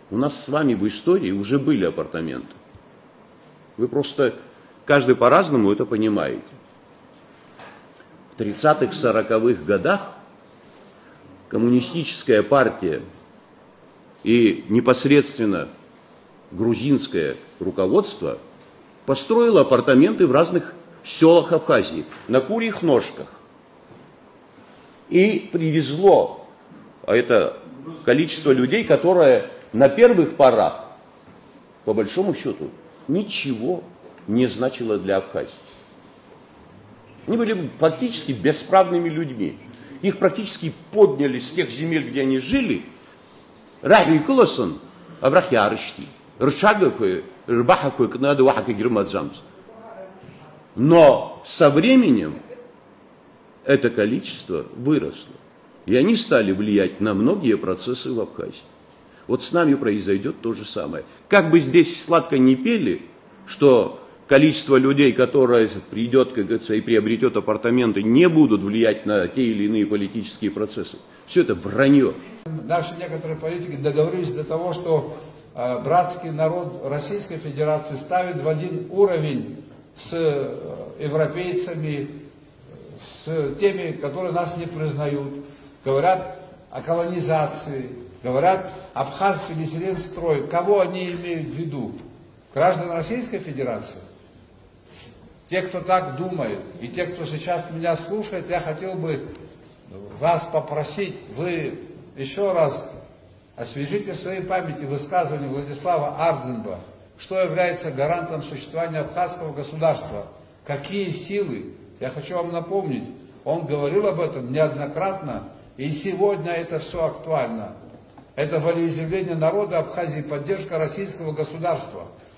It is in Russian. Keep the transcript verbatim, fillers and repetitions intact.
У нас с вами в истории уже были апартаменты. Вы просто, каждый по-разному это понимаете. В тридцатых-сороковых годах коммунистическая партия и непосредственно грузинское руководство построило апартаменты в разных селах Абхазии, на курьих ножках. И привезло, а это количество людей, которое на первых порах, по большому счету, ничего не значило для Абхазии. Они были фактически бесправными людьми. Их практически подняли с тех земель, где они жили. Рахи Куласон, Абрахьярышки, Ршагакой, Рбахакой, Кнада Вахака Гермадзамс. Но со временем это количество выросло. И они стали влиять на многие процессы в Абхазии. Вот с нами произойдет то же самое. Как бы здесь сладко не пели, что количество людей, которое придет, как говорится, и приобретет апартаменты, не будут влиять на те или иные политические процессы. Все это вранье. Наши некоторые политики договорились до того, что э, братский народ Российской Федерации ставит в один уровень с э, европейцами, с теми, которые нас не признают. Говорят о колонизации, говорят Абхаз переселен в строй. Кого они имеют в виду? Граждан Российской Федерации? Те, кто так думает, и те, кто сейчас меня слушает, я хотел бы вас попросить, вы еще раз освежите в своей памяти высказывание Владислава Ардзинба, что является гарантом существования абхазского государства, какие силы. Я хочу вам напомнить, он говорил об этом неоднократно, и сегодня это все актуально. Это волеизъявление народа Абхазии, поддержка российского государства.